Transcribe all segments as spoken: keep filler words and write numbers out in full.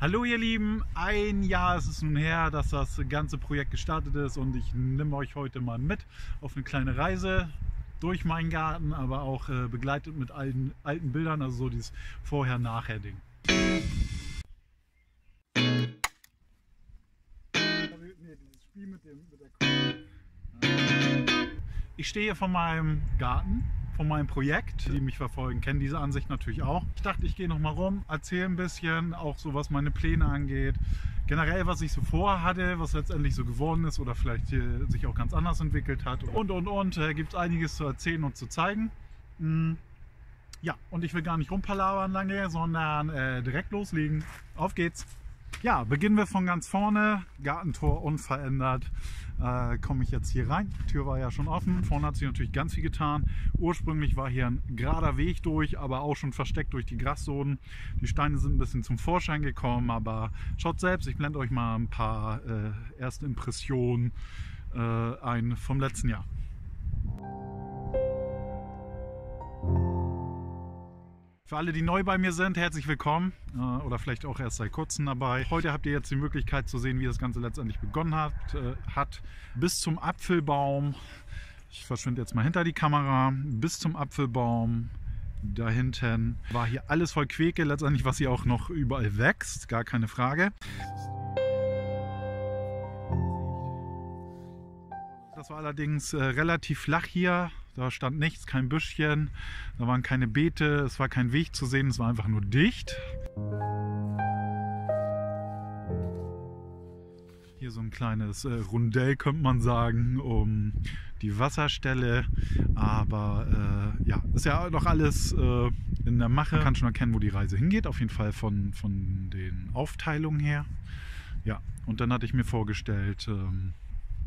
Hallo ihr Lieben, ein Jahr ist es nun her, dass das ganze Projekt gestartet ist und ich nehme euch heute mal mit auf eine kleine Reise durch meinen Garten, aber auch äh, begleitet mit alten, alten Bildern, also so dieses Vorher-Nachher-Ding. Ich stehe hier vor meinem Garten, von meinem Projekt. Die mich verfolgen, kennen diese Ansicht natürlich auch. Ich dachte, ich gehe noch mal rum, erzähle ein bisschen, auch so was meine Pläne angeht. Generell, was ich so vorhatte, was letztendlich so geworden ist oder vielleicht hier sich auch ganz anders entwickelt hat. Und, und, und. Äh, gibt es einiges zu erzählen und zu zeigen. Hm. Ja, und ich will gar nicht rumpalabern lange, sondern äh, direkt loslegen. Auf geht's! Ja, beginnen wir von ganz vorne. Gartentor unverändert. Äh, komme ich jetzt hier rein. Die Tür war ja schon offen. Vorne hat sich natürlich ganz viel getan. Ursprünglich war hier ein gerader Weg durch, aber auch schon versteckt durch die Grassoden. Die Steine sind ein bisschen zum Vorschein gekommen, aber schaut selbst. Ich blende euch mal ein paar äh, erste Impressionen äh, ein vom letzten Jahr. Für alle, die neu bei mir sind, herzlich willkommen äh, oder vielleicht auch erst seit kurzem dabei. Heute habt ihr jetzt die Möglichkeit zu sehen, wie das Ganze letztendlich begonnen hat. Äh, hat bis zum Apfelbaum, ich verschwinde jetzt mal hinter die Kamera, bis zum Apfelbaum da hinten war hier alles voll Queke, letztendlich was hier auch noch überall wächst, gar keine Frage. Das war allerdings äh, relativ flach hier, da stand nichts, kein Büschchen, da waren keine Beete, es war kein Weg zu sehen, es war einfach nur dicht. Hier so ein kleines äh, Rundell, könnte man sagen, um die Wasserstelle, aber äh, ja, ist ja noch alles äh, in der Mache. Man kann schon erkennen, wo die Reise hingeht, auf jeden Fall von, von den Aufteilungen her. Ja, und dann hatte ich mir vorgestellt, ähm,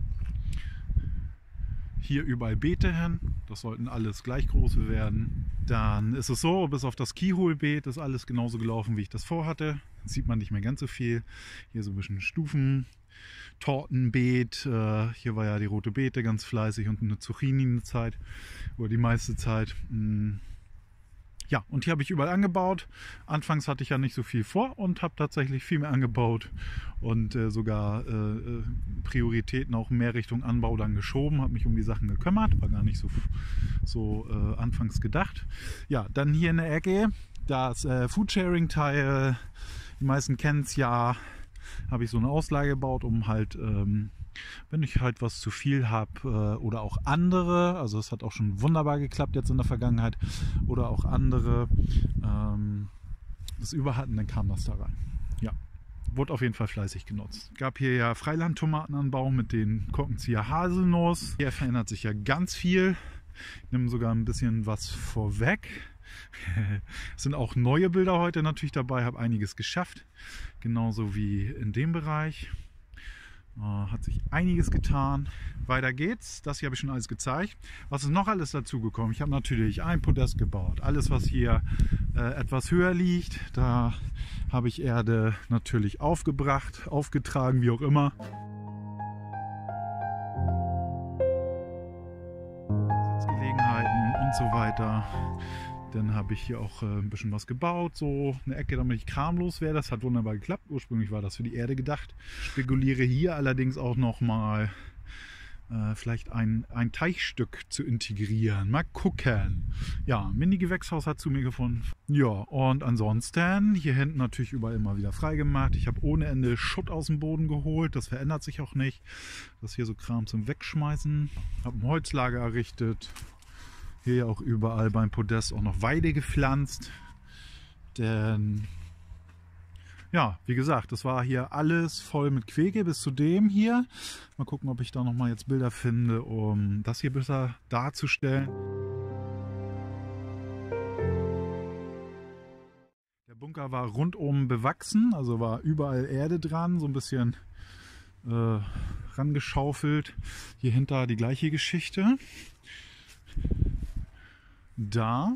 hier überall Beete hin, das sollten alles gleich große werden. Dann ist es so, bis auf das Keyhole-Beet ist alles genauso gelaufen, wie ich das vorhatte. Jetzt sieht man nicht mehr ganz so viel. Hier so ein bisschen Stufen, Tortenbeet. Äh, hier war ja die rote Beete ganz fleißig und eine Zucchini eine Zeit, oder die meiste Zeit. Mh, Ja, und hier habe ich überall angebaut. Anfangs hatte ich ja nicht so viel vor und habe tatsächlich viel mehr angebaut und äh, sogar äh, Prioritäten auch mehr Richtung Anbau dann geschoben, habe mich um die Sachen gekümmert, war gar nicht so, so äh, anfangs gedacht. Ja, dann hier in der Ecke das äh, Foodsharing-Teil, die meisten kennen es ja, habe ich so eine Auslage gebaut, um halt... Ähm, wenn ich halt was zu viel habe äh, oder auch andere, also es hat auch schon wunderbar geklappt jetzt in der Vergangenheit, oder auch andere ähm, das über hatten, dann kam das da rein. Ja, wurde auf jeden Fall fleißig genutzt. Gab hier ja Freilandtomatenanbau mit den Korkenzieher Haselnuss. Hier verändert sich ja ganz viel. Ich nehme sogar ein bisschen was vorweg. Es sind auch neue Bilder heute natürlich dabei, habe einiges geschafft, genauso wie in dem Bereich. Uh, hat sich einiges getan. Weiter geht's. Das hier habe ich schon alles gezeigt. Was ist noch alles dazu gekommen? Ich habe natürlich ein Podest gebaut. Alles, was hier äh, etwas höher liegt, da habe ich Erde natürlich aufgebracht, aufgetragen, wie auch immer. Sitzgelegenheiten und so weiter. Dann habe ich hier auch äh, ein bisschen was gebaut, so eine Ecke, damit ich kramlos wäre. Das hat wunderbar geklappt. Ursprünglich war das für die Erde gedacht. Ich spekuliere hier allerdings auch nochmal äh, vielleicht ein, ein Teichstück zu integrieren. Mal gucken. Ja, Mini-Gewächshaus hat zu mir gefunden. Ja, und ansonsten hier hinten natürlich überall immer wieder freigemacht. Ich habe ohne Ende Schutt aus dem Boden geholt. Das verändert sich auch nicht. Das hier so Kram zum Wegschmeißen. Habe ein Holzlager errichtet. Hier auch überall beim Podest auch noch Weide gepflanzt, denn ja, wie gesagt, das war hier alles voll mit Queke bis zu dem hier. Mal gucken, ob ich da noch mal jetzt Bilder finde, um das hier besser darzustellen. Der Bunker war rundum bewachsen, also war überall Erde dran, so ein bisschen äh, rangeschaufelt. Hier hinter die gleiche Geschichte. Da,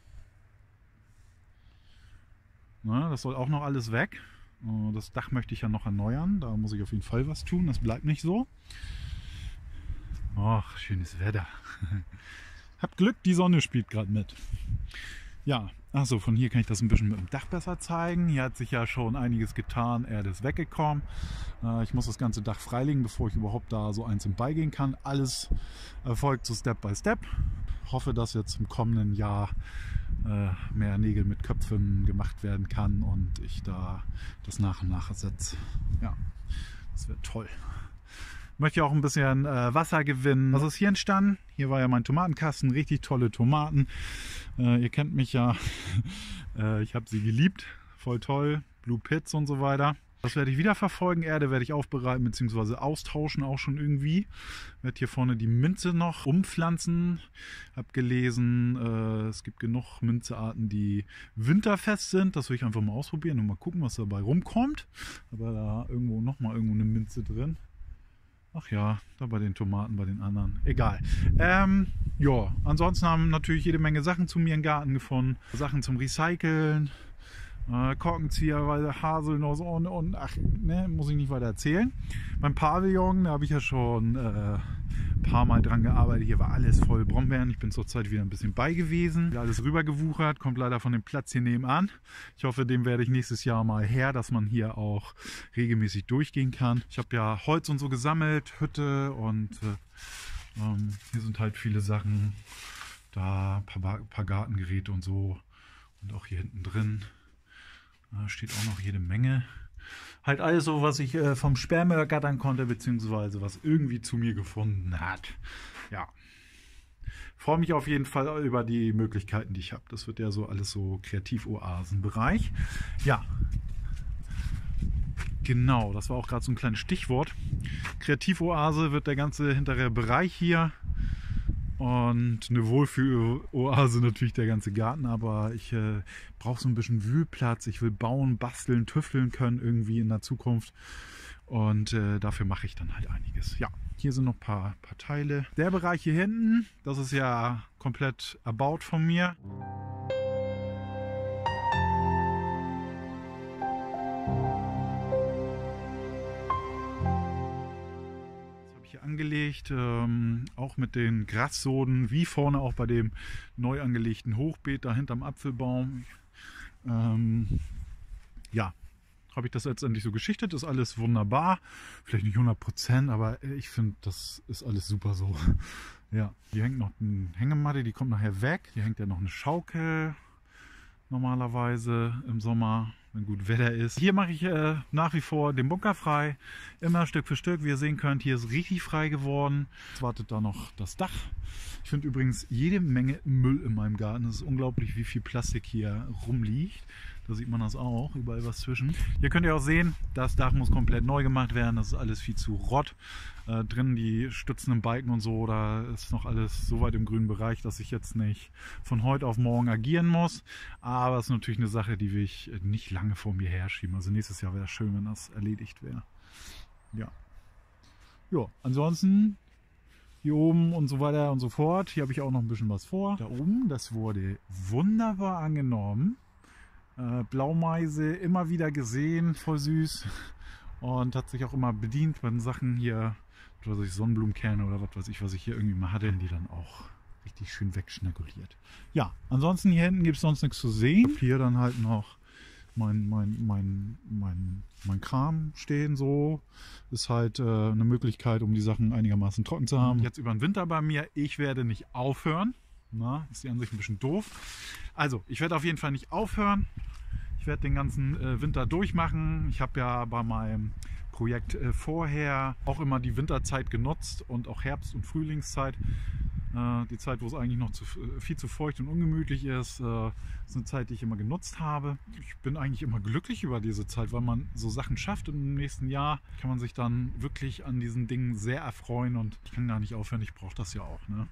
na, das soll auch noch alles weg. Das Dach möchte ich ja noch erneuern, da muss ich auf jeden Fall was tun, das bleibt nicht so. Ach, schönes Wetter. Habt Glück, die Sonne spielt gerade mit. Ja, Achso, von hier kann ich das ein bisschen mit dem Dach besser zeigen. Hier hat sich ja schon einiges getan, Erde ist weggekommen. Äh, ich muss das ganze Dach freilegen, bevor ich überhaupt da so einzeln beigehen kann. Alles erfolgt so Step by Step. Ich hoffe, dass jetzt im kommenden Jahr äh, mehr Nägel mit Köpfen gemacht werden kann und ich da das nach und nach ersetze. Ja, das wäre toll. Ich möchte auch ein bisschen äh, Wasser gewinnen. Was ist hier entstanden? Hier war ja mein Tomatenkasten, richtig tolle Tomaten. Äh, ihr kennt mich ja, äh, ich habe sie geliebt, voll toll, Blue Pits und so weiter. Das werde ich wieder verfolgen. Erde werde ich aufbereiten bzw. austauschen auch schon irgendwie. Ich werde hier vorne die Minze noch umpflanzen. Habe gelesen, äh, es gibt genug Minzearten, die winterfest sind. Das will ich einfach mal ausprobieren und mal gucken, was dabei rumkommt. Aber da irgendwo nochmal irgendwo eine Minze drin. Ach ja, da bei den Tomaten, bei den anderen. Egal. Ähm, ja, ansonsten haben natürlich jede Menge Sachen zu mir im Garten gefunden. Sachen zum Recyceln. Äh, Korkenzieher, weil Haselnuss und, und ach, ne, muss ich nicht weiter erzählen. Beim Pavillon, da habe ich ja schon äh, ein paar Mal dran gearbeitet. Hier war alles voll Brombeeren. Ich bin zurzeit wieder ein bisschen bei gewesen. Alles rübergewuchert, kommt leider von dem Platz hier nebenan. Ich hoffe, dem werde ich nächstes Jahr mal her, dass man hier auch regelmäßig durchgehen kann. Ich habe ja Holz und so gesammelt, Hütte und äh, ähm, hier sind halt viele Sachen. Da ein paar, paar Gartengeräte und so. Und auch hier hinten drin. Da steht auch noch jede Menge. Halt alles so, was ich äh, vom Sperrmüll ergattern konnte, beziehungsweise was irgendwie zu mir gefunden hat. Ja. Freue mich auf jeden Fall über die Möglichkeiten, die ich habe. Das wird ja so alles so Kreativoasen-Bereich. Ja. Genau, das war auch gerade so ein kleines Stichwort. Kreativoase wird der ganze hintere Bereich hier. Und eine Wohlfühloase natürlich der ganze Garten, aber ich äh, brauche so ein bisschen Wühlplatz. Ich will bauen, basteln, tüfteln können irgendwie in der Zukunft. Und äh, dafür mache ich dann halt einiges. Ja, hier sind noch ein paar, paar Teile. Der Bereich hier hinten, das ist ja komplett erbaut von mir. Angelegt, ähm, auch mit den Grassoden, wie vorne auch bei dem neu angelegten Hochbeet da hinterm Apfelbaum. Ähm, ja, habe ich das letztendlich so geschichtet, ist alles wunderbar, vielleicht nicht hundert Prozent, aber ich finde, das ist alles super so. Ja, hier hängt noch eine Hängematte, die kommt nachher weg. Hier hängt ja noch eine Schaukel, normalerweise im Sommer, wenn gut Wetter ist. Hier mache ich äh, nach wie vor den Bunker frei, immer Stück für Stück. Wie ihr sehen könnt, hier ist richtig frei geworden. Jetzt wartet da noch das Dach. Ich finde übrigens jede Menge Müll in meinem Garten. Es ist unglaublich, wie viel Plastik hier rumliegt. Da sieht man das auch, überall was zwischen. Hier könnt ihr auch sehen, das Dach muss komplett neu gemacht werden. Das ist alles viel zu rott. Äh, drin die stützenden Balken und so, da ist noch alles so weit im grünen Bereich, dass ich jetzt nicht von heute auf morgen agieren muss. Aber es ist natürlich eine Sache, die will ich nicht lange vor mir herschieben. Also nächstes Jahr wäre es schön, wenn das erledigt wäre. Ja. Ja, ansonsten hier oben und so weiter und so fort. Hier habe ich auch noch ein bisschen was vor. Da oben, das wurde wunderbar angenommen. Äh, Blaumeise immer wieder gesehen, voll süß. Und hat sich auch immer bedient bei den Sachen hier, was weiß ich, Sonnenblumenkerne oder was weiß ich, was ich hier irgendwie mal hatte, die dann auch richtig schön wegschnaguliert. Ja, ansonsten hier hinten gibt es sonst nichts zu sehen. Hier dann halt noch mein, mein, mein, mein, mein Kram stehen, so. Ist halt äh, eine Möglichkeit, um die Sachen einigermaßen trocken zu haben. Jetzt über den Winter bei mir, ich werde nicht aufhören. Na, ist die Ansicht ein bisschen doof. Also, ich werde auf jeden Fall nicht aufhören. Ich werde den ganzen äh, Winter durchmachen. Ich habe ja bei meinem Projekt äh, vorher auch immer die Winterzeit genutzt und auch Herbst- und Frühlingszeit. Äh, die Zeit, wo es eigentlich noch zu, viel zu feucht und ungemütlich ist, äh, ist eine Zeit, die ich immer genutzt habe. Ich bin eigentlich immer glücklich über diese Zeit, weil man so Sachen schafft und im nächsten Jahr kann man sich dann wirklich an diesen Dingen sehr erfreuen und ich kann gar nicht aufhören, ich brauche das ja auch. Ne?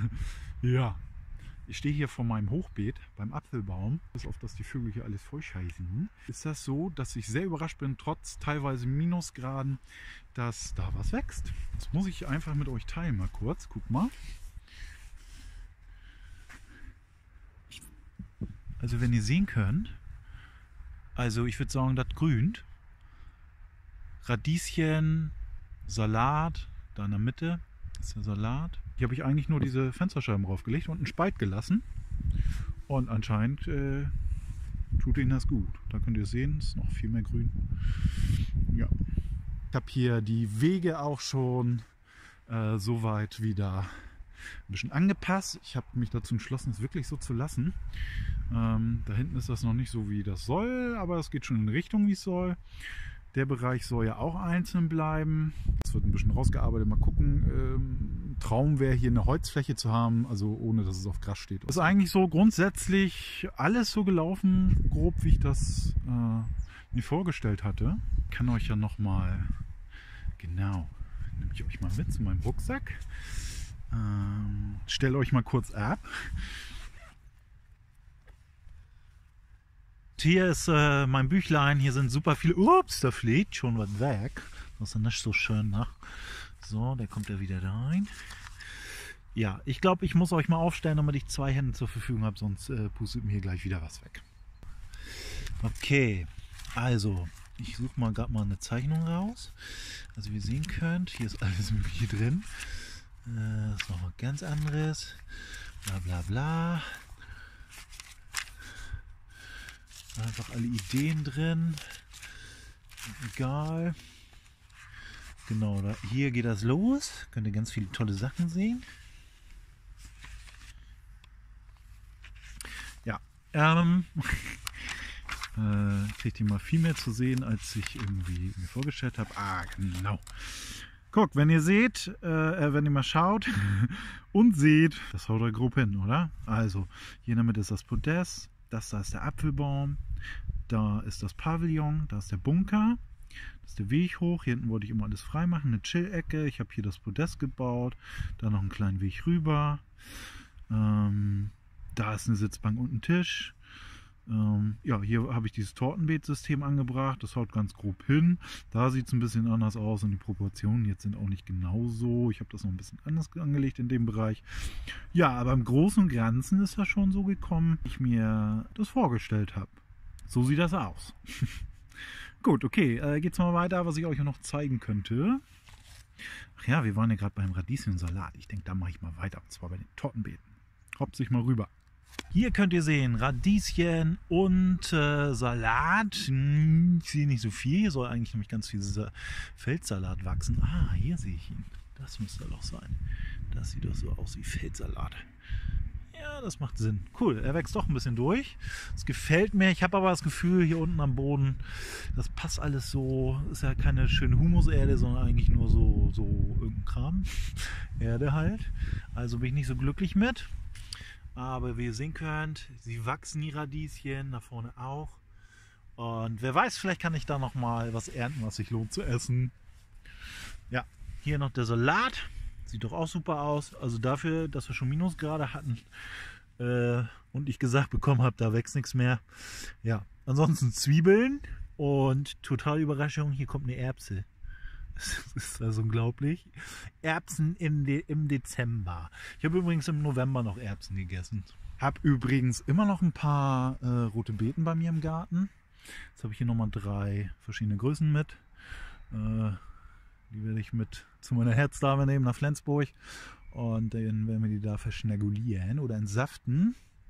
Ja. Ich stehe hier vor meinem Hochbeet beim Apfelbaum, bis auf dass die Vögel hier alles voll scheißen. Ist das so, dass ich sehr überrascht bin, trotz teilweise Minusgraden, dass da was wächst. Das muss ich einfach mit euch teilen, mal kurz. Guck mal. Also wenn ihr sehen könnt, also ich würde sagen, das grünt. Radieschen, Salat, da in der Mitte ist der Salat. Hier habe ich eigentlich nur diese Fensterscheiben draufgelegt und einen Spalt gelassen. Und anscheinend äh, tut ihnen das gut. Da könnt ihr sehen, es ist noch viel mehr grün. Ja. Ich habe hier die Wege auch schon äh, soweit wieder ein bisschen angepasst. Ich habe mich dazu entschlossen, es wirklich so zu lassen. Ähm, da hinten ist das noch nicht so, wie das soll, aber es geht schon in Richtung, wie es soll. Der Bereich soll ja auch einzeln bleiben. Es wird ein bisschen rausgearbeitet. Mal gucken. Ähm, Traum wäre, hier eine Holzfläche zu haben, also ohne, dass es auf Gras steht. Das ist eigentlich so grundsätzlich alles so gelaufen, grob, wie ich das äh, mir vorgestellt hatte. Ich kann euch ja nochmal, genau, nehme ich euch mal mit zu meinem Rucksack. Ähm, stelle euch mal kurz ab. Hier ist äh, mein Büchlein, hier sind super viele. Ups, da fliegt schon was weg. Das ist ja nicht so schön, ne? So, der kommt ja wieder rein. Ja, ich glaube, ich muss euch mal aufstellen, damit ich zwei Hände zur Verfügung habe, sonst äh, pustet mir hier gleich wieder was weg. Okay, also, ich suche mal gerade mal eine Zeichnung raus. Also, wie ihr sehen könnt, hier ist alles Mögliche drin. Äh, das ist noch was ganz anderes. Bla bla bla. Einfach alle Ideen drin. Egal. Genau, da, hier geht das los. Könnt ihr ganz viele tolle Sachen sehen. Ja, ähm, äh, kriegt ihr mal viel mehr zu sehen, als ich irgendwie mir vorgestellt habe. Ah, genau. Guck, wenn ihr seht, äh, wenn ihr mal schaut und seht, das haut euch grob hin, oder? Also, hier in der Mitte ist das Podest. Das da ist der Apfelbaum, da ist das Pavillon, da ist der Bunker, das ist der Weg hoch. Hier hinten wollte ich immer alles frei machen, eine Chill-Ecke. Ich habe hier das Podest gebaut, da noch einen kleinen Weg rüber. Ähm, da ist eine Sitzbank und ein Tisch. Ähm, ja, hier habe ich dieses Tortenbeetsystem angebracht, das haut ganz grob hin. Da sieht es ein bisschen anders aus und die Proportionen jetzt sind auch nicht genau so. Ich habe das noch ein bisschen anders angelegt in dem Bereich. Ja, aber im Großen und Ganzen ist das schon so gekommen, wie ich mir das vorgestellt habe. So sieht das aus. Gut, okay, äh, geht's mal weiter, was ich euch noch zeigen könnte. Ach ja, wir waren ja gerade beim Radieschensalat. Ich denke, da mache ich mal weiter, und zwar bei den Tortenbeeten. Hoppt sich mal rüber. Hier könnt ihr sehen, Radieschen und äh, Salat. Hm, ich sehe nicht so viel. Hier soll eigentlich nämlich ganz viel Feldsalat wachsen. Ah, hier sehe ich ihn. Das müsste doch sein. Das sieht doch so aus wie Feldsalat. Ja, das macht Sinn. Cool, er wächst doch ein bisschen durch. Das gefällt mir. Ich habe aber das Gefühl, hier unten am Boden, das passt alles so. Ist ja keine schöne Humuserde, sondern eigentlich nur so, so irgendein Kram. Erde halt. Also bin ich nicht so glücklich mit. Aber wie ihr sehen könnt, sie wachsen, die Radieschen, da vorne auch. Und wer weiß, vielleicht kann ich da noch mal was ernten, was sich lohnt zu essen. Ja, hier noch der Salat. Sieht doch auch super aus. Also dafür, dass wir schon Minusgrade hatten äh, und ich gesagt bekommen habe, da wächst nichts mehr. Ja, ansonsten Zwiebeln und total Überraschung, hier kommt eine Erbse. Das ist also unglaublich. Erbsen im, De im Dezember. Ich habe übrigens im November noch Erbsen gegessen. Habe übrigens immer noch ein paar äh, rote Beeten bei mir im Garten. Jetzt habe ich hier nochmal drei verschiedene Größen mit. Äh, die werde ich mit zu meiner Herzdame nehmen nach Flensburg. Und dann werden wir die da verschnagulieren oder entsaften.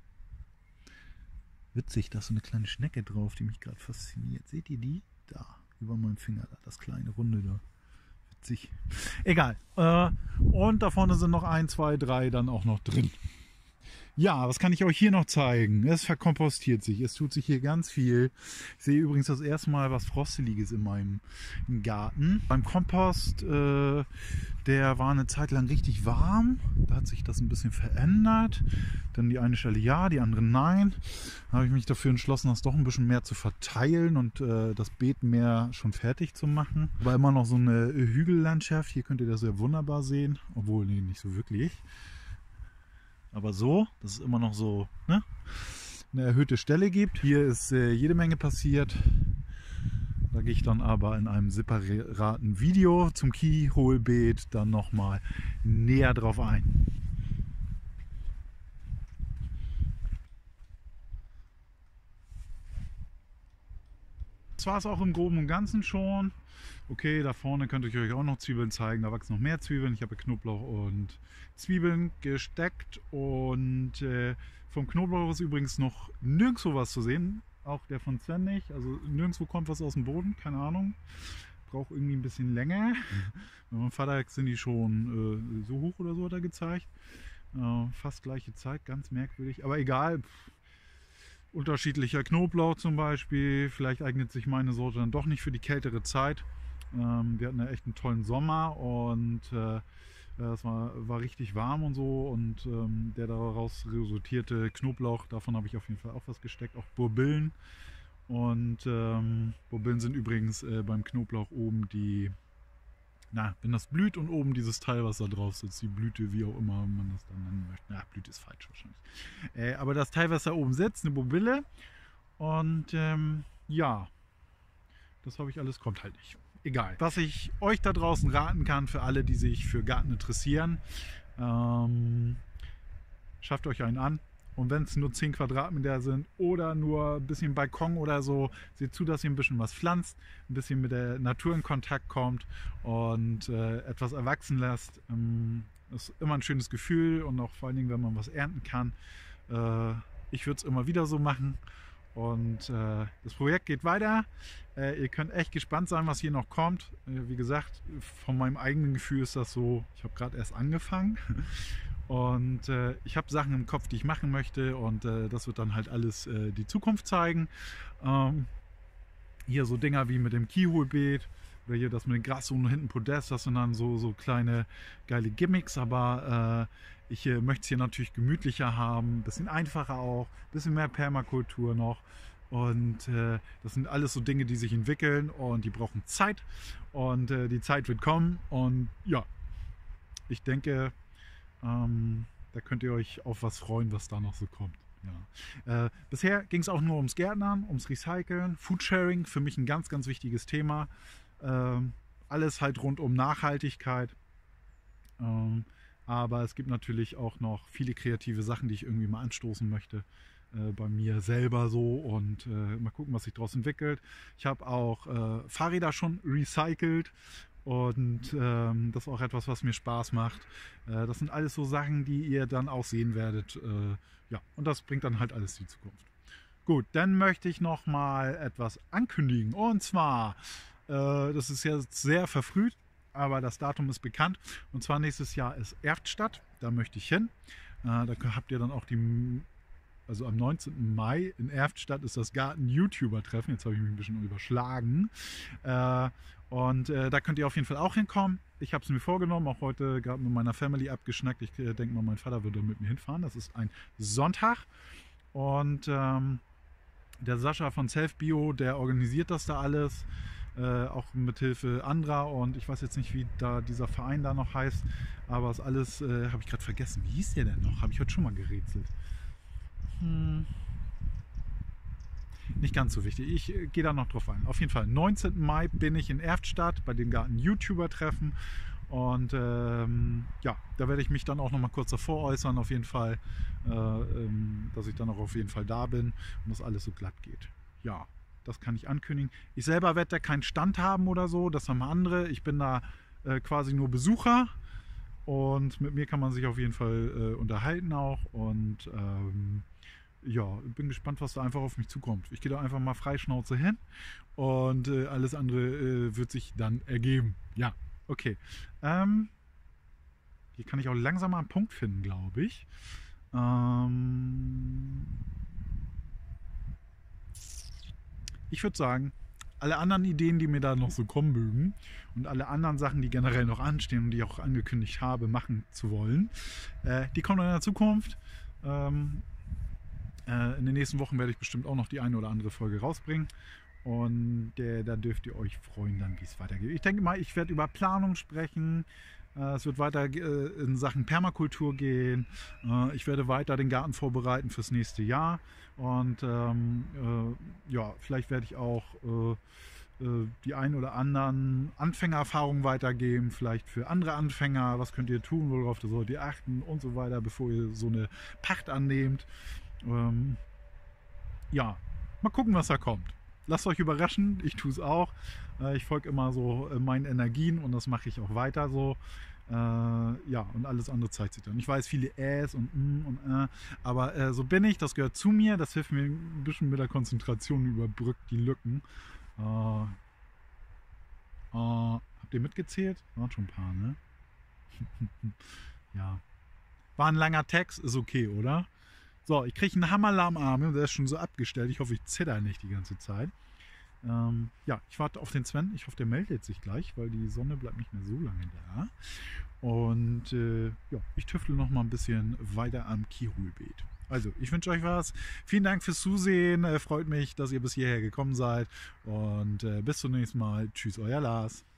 Witzig, da ist so eine kleine Schnecke drauf, die mich gerade fasziniert. Seht ihr die? Da, über meinem Finger, da, das kleine Runde da. Witzig. Egal. Äh, und da vorne sind noch ein, zwei, drei dann auch noch drin. Ja, was kann ich euch hier noch zeigen? Es verkompostiert sich. Es tut sich hier ganz viel. Ich sehe übrigens das erste Mal was Frosteliges in meinem Garten. Beim Kompost, äh, der war eine Zeit lang richtig warm. Da hat sich das ein bisschen verändert. Dann die eine Stelle ja, die andere nein. Da habe ich mich dafür entschlossen, das doch ein bisschen mehr zu verteilen und äh, das Beet mehr schon fertig zu machen. War immer noch so eine Hügellandschaft. Hier könnt ihr das sehr wunderbar sehen. Obwohl, nee, nicht so wirklich. Aber so, dass es immer noch so, ne, eine erhöhte Stelle gibt. Hier ist äh, jede Menge passiert. Da gehe ich dann aber in einem separaten Video zum Keyhole-Beet dann nochmal näher drauf ein. das war es auch im Groben und Ganzen schon. Okay, da vorne könnte ich euch auch noch Zwiebeln zeigen. Da wachsen noch mehr Zwiebeln. Ich habe Knoblauch und Zwiebeln gesteckt. Und äh, vom Knoblauch ist übrigens noch nirgendwo was zu sehen. Auch der von Sven nicht. Also nirgendwo kommt was aus dem Boden. Keine Ahnung. Braucht irgendwie ein bisschen länger. Bei meinem Vater sind die schon äh, so hoch oder so, hat er gezeigt. Äh, fast gleiche Zeit. Ganz merkwürdig. Aber egal. Pff. Unterschiedlicher Knoblauch zum Beispiel. Vielleicht eignet sich meine Sorte dann doch nicht für die kältere Zeit. Ähm, wir hatten ja echt einen tollen Sommer und äh, es war, war richtig warm und so. Und ähm, der daraus resultierte Knoblauch, davon habe ich auf jeden Fall auch was gesteckt. Auch Bourbillen. Und ähm, Bourbillen sind übrigens äh, beim Knoblauch oben die, na, wenn das blüht und oben dieses Teil, was da drauf sitzt, die Blüte, wie auch immer man das dann nennen möchte. Na, Blüte ist falsch wahrscheinlich. Äh, aber das Teil, was da oben sitzt, eine Bourbuille. Und ähm, ja, das habe ich alles, kommt halt nicht. Egal. Was ich euch da draußen raten kann, für alle, die sich für Garten interessieren, ähm, schafft euch einen an. Und wenn es nur zehn Quadratmeter sind oder nur ein bisschen Balkon oder so, seht zu, dass ihr ein bisschen was pflanzt, ein bisschen mit der Natur in Kontakt kommt und äh, etwas erwachsen lasst. Ähm, das ist immer ein schönes Gefühl und auch vor allen Dingen, wenn man was ernten kann. Äh, ich würde es immer wieder so machen. Und äh, das Projekt geht weiter. Äh, ihr könnt echt gespannt sein, was hier noch kommt. Äh, wie gesagt, von meinem eigenen Gefühl ist das so, ich habe gerade erst angefangen. Und äh, ich habe Sachen im Kopf, die ich machen möchte und äh, das wird dann halt alles äh, die Zukunft zeigen. Ähm, hier so Dinger wie mit dem Keyhole-Beet oder hier das mit den Graszonen hinten Podest, das sind dann so, so kleine geile Gimmicks, aber äh, ich äh, möchte es hier natürlich gemütlicher haben, ein bisschen einfacher auch, ein bisschen mehr Permakultur noch. Und äh, das sind alles so Dinge, die sich entwickeln und die brauchen Zeit und äh, die Zeit wird kommen und ja, ich denke, Ähm, da könnt ihr euch auf was freuen, was da noch so kommt. Ja. Äh, bisher ging es auch nur ums Gärtnern, ums Recyceln, Foodsharing, für mich ein ganz, ganz wichtiges Thema. Ähm, alles halt rund um Nachhaltigkeit. Ähm, aber es gibt natürlich auch noch viele kreative Sachen, die ich irgendwie mal anstoßen möchte. Äh, bei mir selber so und äh, mal gucken, was sich daraus entwickelt. Ich habe auch äh, Fahrräder schon recycelt. Und ähm, das ist auch etwas, was mir Spaß macht. Äh, das sind alles so Sachen, die ihr dann auch sehen werdet. Äh, ja, und das bringt dann halt alles die Zukunft. Gut, dann möchte ich noch mal etwas ankündigen. Und zwar, äh, das ist jetzt sehr verfrüht, aber das Datum ist bekannt. Und zwar nächstes Jahr ist Erftstadt. Da möchte ich hin. Äh, da habt ihr dann auch die... Also am neunzehnten Mai in Erftstadt ist das Garten-YouTuber-Treffen. Jetzt habe ich mich ein bisschen überschlagen. Äh, und äh, da könnt ihr auf jeden Fall auch hinkommen. Ich habe es mir vorgenommen, auch heute gerade mit meiner Family abgeschnackt. Ich äh, denke mal, mein Vater würde mit mir hinfahren. Das ist ein Sonntag. Und ähm, der Sascha von Selfbio, der organisiert das da alles. Äh, auch mit Hilfe anderer. Und ich weiß jetzt nicht, wie da dieser Verein da noch heißt. Aber das alles äh, habe ich gerade vergessen. Wie hieß der denn noch? Habe ich heute schon mal gerätselt. Hm. Nicht ganz so wichtig. Ich äh, gehe da noch drauf ein. Auf jeden Fall, neunzehnten Mai bin ich in Erftstadt bei dem Garten-YouTuber-Treffen. Und ähm, ja, da werde ich mich dann auch noch mal kurz davor äußern, auf jeden Fall, äh, ähm, dass ich dann auch auf jeden Fall da bin und das alles so glatt geht. Ja, das kann ich ankündigen. Ich selber werde da keinen Stand haben oder so, das haben andere. Ich bin da äh, quasi nur Besucher. Und mit mir kann man sich auf jeden Fall äh, unterhalten auch. Und ähm, ja, bin gespannt, was da einfach auf mich zukommt. Ich gehe da einfach mal freischnauze hin und äh, alles andere äh, wird sich dann ergeben. Ja, okay. Ähm, hier kann ich auch langsam mal einen Punkt finden, glaube ich. Ähm, ich würde sagen, alle anderen Ideen, die mir da noch so kommen mögen und alle anderen Sachen, die generell noch anstehen und die ich auch angekündigt habe, machen zu wollen, äh, die kommen dann in der Zukunft. Ähm, äh, in den nächsten Wochen werde ich bestimmt auch noch die eine oder andere Folge rausbringen und äh, da dürft ihr euch freuen, dann wie es weitergeht. Ich denke mal, ich werde über Planung sprechen. Es wird weiter in Sachen Permakultur gehen. Ich werde weiter den Garten vorbereiten fürs nächste Jahr. Und ähm, äh, ja, vielleicht werde ich auch äh, die ein oder anderen Anfängererfahrungen weitergeben. Vielleicht für andere Anfänger. Was könnt ihr tun, worauf solltet ihr achten und so weiter, bevor ihr so eine Pacht annehmt. Ähm, ja, mal gucken, was da kommt. lasst euch überraschen, ich tue es auch. Äh, ich folge immer so äh, meinen Energien und das mache ich auch weiter so. Äh, ja, und alles andere zeigt sich dann. Ich weiß, viele Äs und mm und äh, aber äh, so bin ich, das gehört zu mir, das hilft mir ein bisschen mit der Konzentration, überbrückt die Lücken. Äh, äh, habt ihr mitgezählt? Waren schon ein paar, ne? Ja. War ein langer Text, ist okay, oder? So, ich kriege einen Hammerler am Arm und der ist schon so abgestellt. Ich hoffe, ich zitter nicht die ganze Zeit. Ähm, ja, ich warte auf den Sven. Ich hoffe, der meldet sich gleich, weil die Sonne bleibt nicht mehr so lange da. Und äh, ja, ich tüftel noch mal ein bisschen weiter am Kiehulbeet. Also, ich wünsche euch was. Vielen Dank fürs Zusehen. Äh, freut mich, dass ihr bis hierher gekommen seid. Und äh, bis zum nächsten Mal. Tschüss, euer Lars.